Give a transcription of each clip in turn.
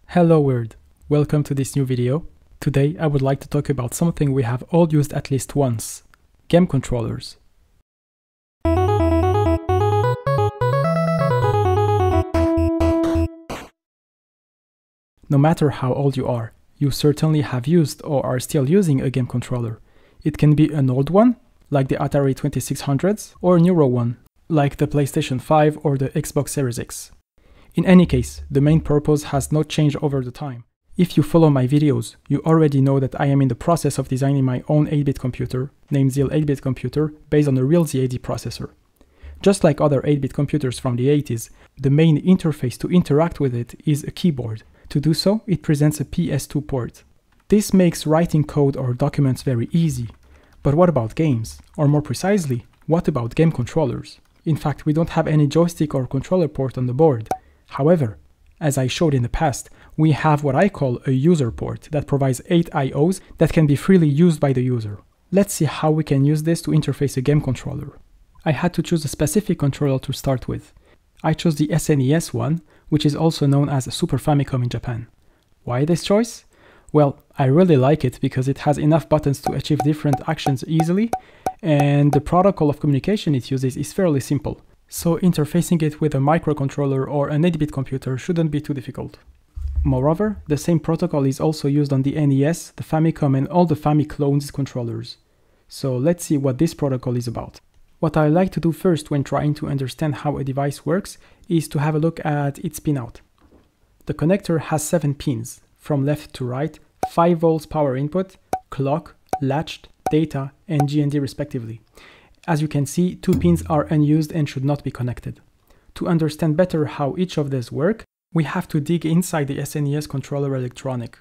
Hello world, welcome to this new video. Today I would like to talk about something we have all used at least once, game controllers. No matter how old you are, you certainly have used or are still using a game controller. It can be an old one, like the Atari 2600s, or a newer one, like the PlayStation 5 or the Xbox Series X. In any case, the main purpose has not changed over the time. If you follow my videos, you already know that I am in the process of designing my own 8-bit computer, named Zeal 8-bit computer, based on a real ZAD processor. Just like other 8-bit computers from the 80s, the main interface to interact with it is a keyboard. To do so, it presents a PS2 port. This makes writing code or documents very easy. But what about games? Or more precisely, what about game controllers? In fact, we don't have any joystick or controller port on the board. However, as I showed in the past, we have what I call a user port that provides 8 IOs that can be freely used by the user. Let's see how we can use this to interface a game controller. I had to choose a specific controller to start with. I chose the SNES one, which is also known as Super Famicom in Japan. Why this choice? Well, I really like it because it has enough buttons to achieve different actions easily, and the protocol of communication it uses is fairly simple. So interfacing it with a microcontroller or an 8-bit computer shouldn't be too difficult. Moreover, the same protocol is also used on the NES, the Famicom and all the Famiclones controllers. So let's see what this protocol is about. What I like to do first when trying to understand how a device works is to have a look at its pinout. The connector has 7 pins, from left to right, 5 volts power input, clock, latched, data and GND respectively. As you can see, 2 pins are unused and should not be connected. To understand better how each of these work, we have to dig inside the SNES Controller electronic.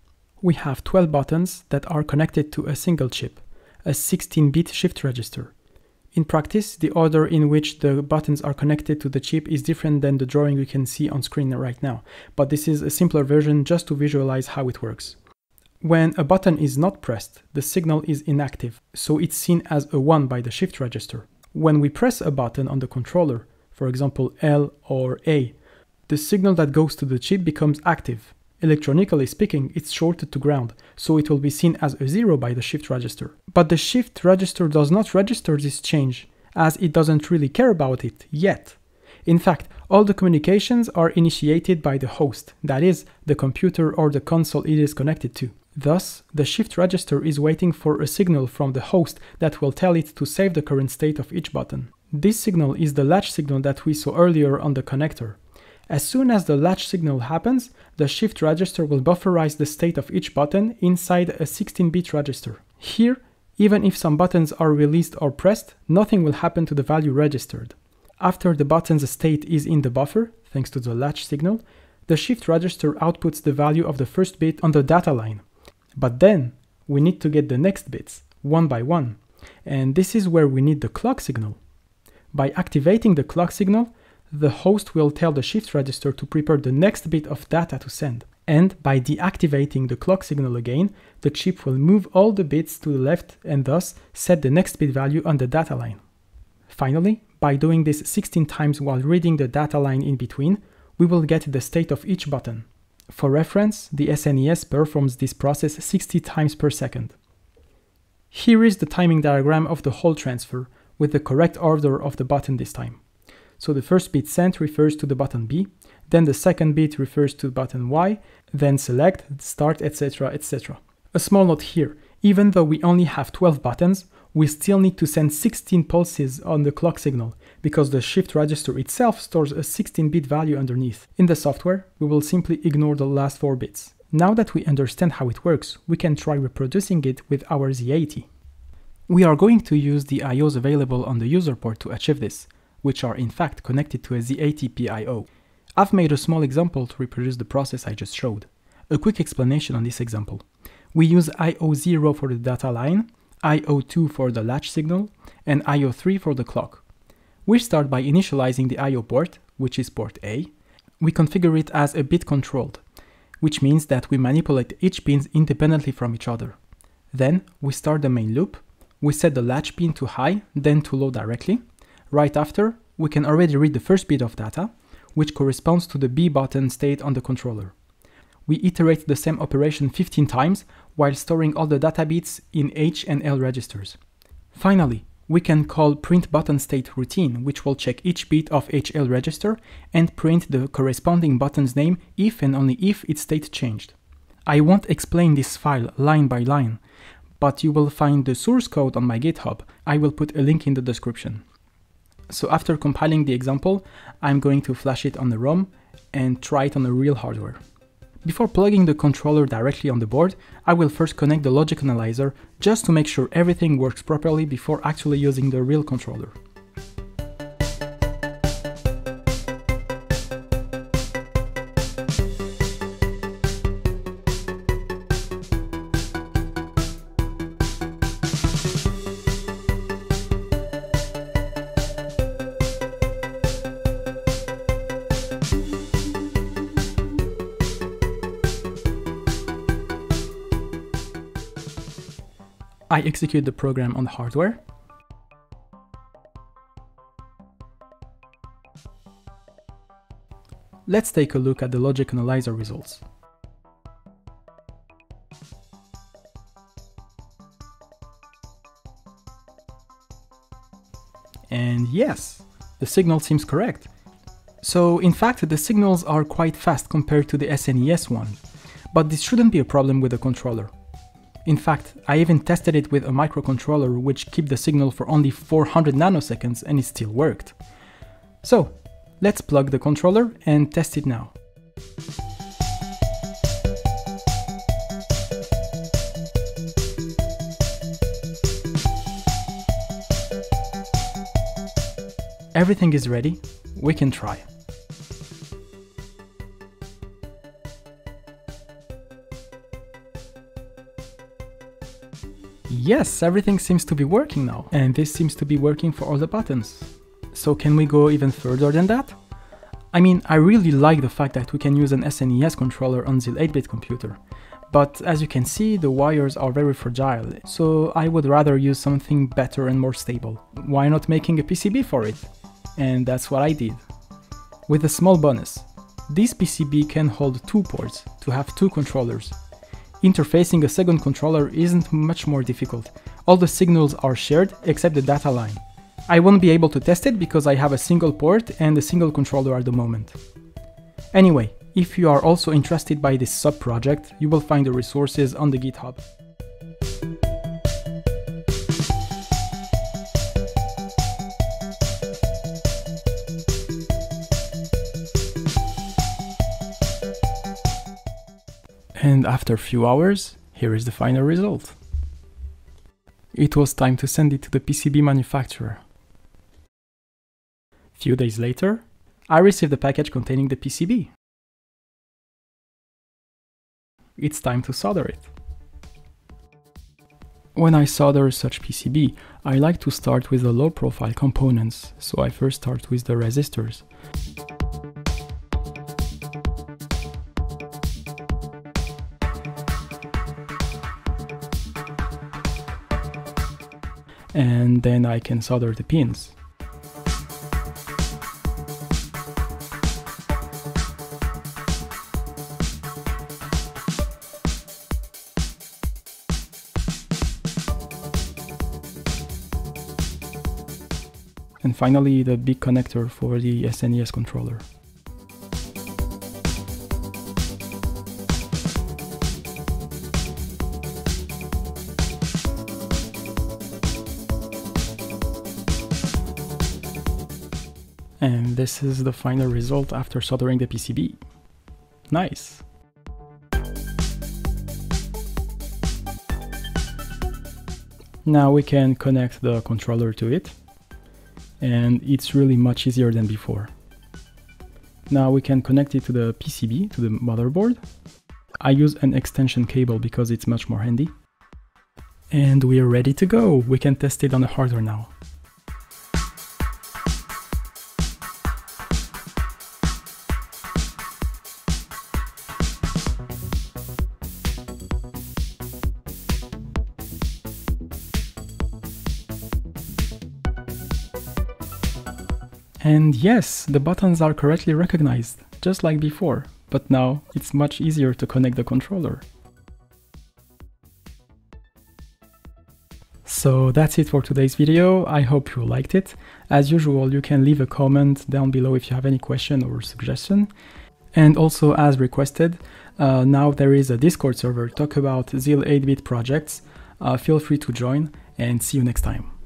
We have 12 buttons that are connected to a single chip, a 16-bit shift register. In practice, the order in which the buttons are connected to the chip is different than the drawing you can see on screen right now, but this is a simpler version just to visualize how it works. When a button is not pressed, the signal is inactive, so it's seen as a 1 by the shift register. When we press a button on the controller, for example L or A, the signal that goes to the chip becomes active. Electronically speaking, it's shorted to ground, so it will be seen as a 0 by the shift register. But the shift register does not register this change, as it doesn't really care about it yet. In fact, all the communications are initiated by the host, that is, the computer or the console it is connected to. Thus, the shift register is waiting for a signal from the host that will tell it to save the current state of each button. This signal is the latch signal that we saw earlier on the connector. As soon as the latch signal happens, the shift register will bufferize the state of each button inside a 16-bit register. Here, even if some buttons are released or pressed, nothing will happen to the value registered. After the button's state is in the buffer, thanks to the latch signal, the shift register outputs the value of the first bit on the data line. But then, we need to get the next bits, one by one, and this is where we need the clock signal. By activating the clock signal, the host will tell the shift register to prepare the next bit of data to send. And by deactivating the clock signal again, the chip will move all the bits to the left and thus set the next bit value on the data line. Finally, by doing this 16 times while reading the data line in between, we will get the state of each button. For reference, the SNES performs this process 60 times per second. Here is the timing diagram of the whole transfer, with the correct order of the button this time. So the first bit sent refers to the button B, then the second bit refers to button Y, then select, start, etc, etc. A small note here, even though we only have 12 buttons, we still need to send 16 pulses on the clock signal, because the shift register itself stores a 16-bit value underneath. In the software, we will simply ignore the last 4 bits. Now that we understand how it works, we can try reproducing it with our Z80. We are going to use the IOs available on the user port to achieve this, which are in fact connected to a Z80 PIO. I've made a small example to reproduce the process I just showed. A quick explanation on this example. We use IO0 for the data line, IO2 for the latch signal, and IO3 for the clock. We start by initializing the IO port, which is port A. We configure it as a bit controlled, which means that we manipulate each pins independently from each other. Then we start the main loop. We set the latch pin to high, then to low directly. Right after, we can already read the first bit of data, which corresponds to the B button state on the controller. we iterate the same operation 15 times while storing all the data bits in H and L registers. Finally, we can call print button state routine, which will check each bit of HL register and print the corresponding button's name if and only if its state changed. I won't explain this file line by line, but you will find the source code on my GitHub. I will put a link in the description. So after compiling the example, I'm going to flash it on the ROM and try it on the real hardware. Before plugging the controller directly on the board, I will first connect the logic analyzer just to make sure everything works properly before actually using the real controller. I execute the program on the hardware. Let's take a look at the logic analyzer results. And yes, the signal seems correct. So in fact, the signals are quite fast compared to the SNES one, but this shouldn't be a problem with the controller. In fact, I even tested it with a microcontroller which kept the signal for only 400 nanoseconds and it still worked. So, let's plug the controller and test it now. Everything is ready, we can try. Yes, everything seems to be working now, and this seems to be working for all the buttons. So can we go even further than that? I mean, I really like the fact that we can use an SNES controller on Zeal 8-bit computer, but as you can see, the wires are very fragile, so I would rather use something better and more stable. Why not making a PCB for it? And that's what I did. With a small bonus, this PCB can hold 2 ports to have 2 controllers. Interfacing a second controller isn't much more difficult. All the signals are shared except the data line. I won't be able to test it because I have a single port and a single controller at the moment. Anyway, if you are also interested by this sub-project, you will find the resources on the GitHub. And after a few hours, here is the final result. It was time to send it to the PCB manufacturer. Few days later, I received the package containing the PCB. It's time to solder it. When I solder such PCB, I like to start with the low-profile components, so I first start with the resistors. And then I can solder the pins. And finally, the big connector for the SNES controller. And this is the final result after soldering the PCB. Nice! Now we can connect the controller to it, and it's really much easier than before. Now we can connect it to the PCB, to the motherboard. I use an extension cable because it's much more handy. And we are ready to go! We can test it on the hardware now. And yes, the buttons are correctly recognized, just like before. but now it's much easier to connect the controller. So that's it for today's video. I hope you liked it. As usual, you can leave a comment down below if you have any question or suggestion. And also, as requested, now there is a Discord server to talk about Zeal 8-bit projects. Feel free to join, and see you next time.